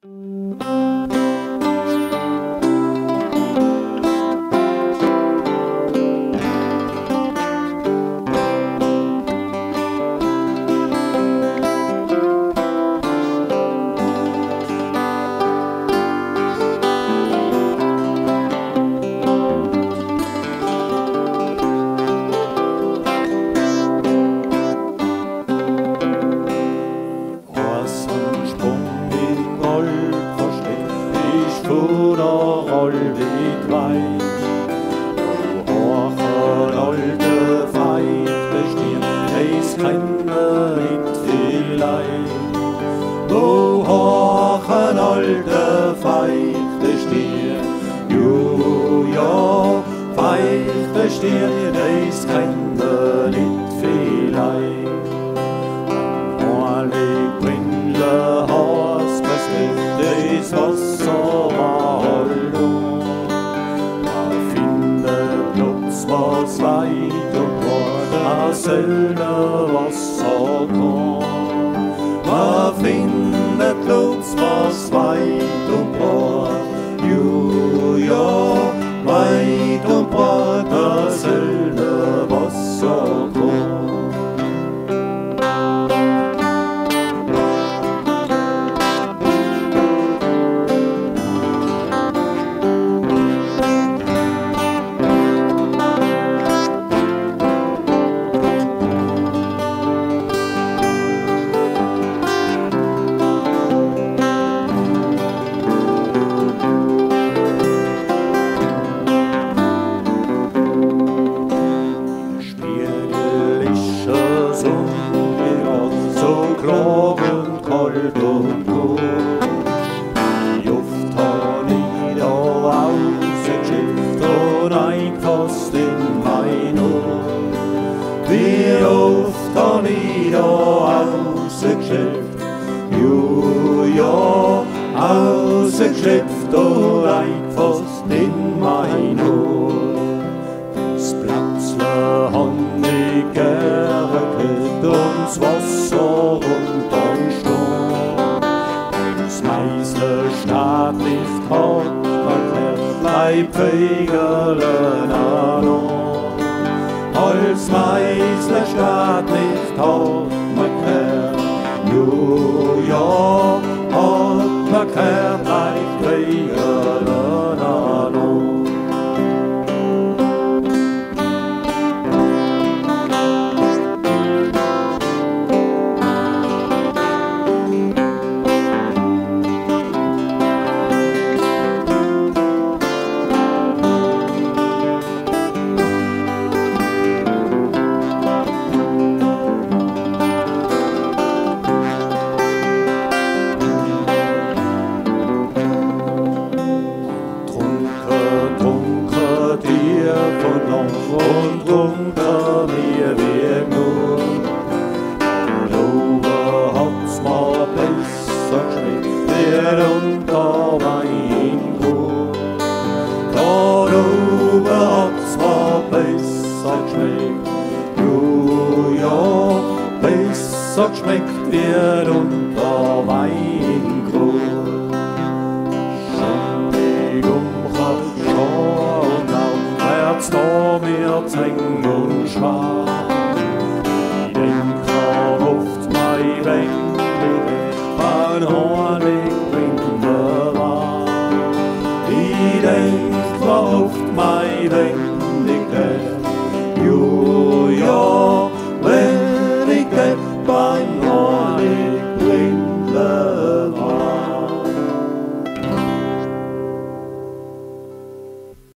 Döis kenne nicht vielleicht. Hualigbrinnle hoaßt, Döis Wosser Hallo. Man findet Platz, was weit und broat, söllne Wasser kann. Man findet Platz, was weit und broat, ja, weit und broat, söllne Wasser kann. Kalt und gut. Wie oft han ich da rausgeschifft und eingefasst in mein Ohr. Wie oft han ich da rausgeschifft, ja, rausgeschifft und eingefasst in mein Ohr. Das Platzle han ich geregelt und das Wasser und dann Staat nicht hat, man bleibt Fegelen an. Als Meisle Staat nicht hat, man kehrt, ja, hat man kehrt, bleibt Fegelen an. Und runter mir wie nur. Da oben hat's mal besser geschmeckt, wie unter mein Gut. Da oben hat's mal besser geschmeckt, ja, besser geschmeckt wie unter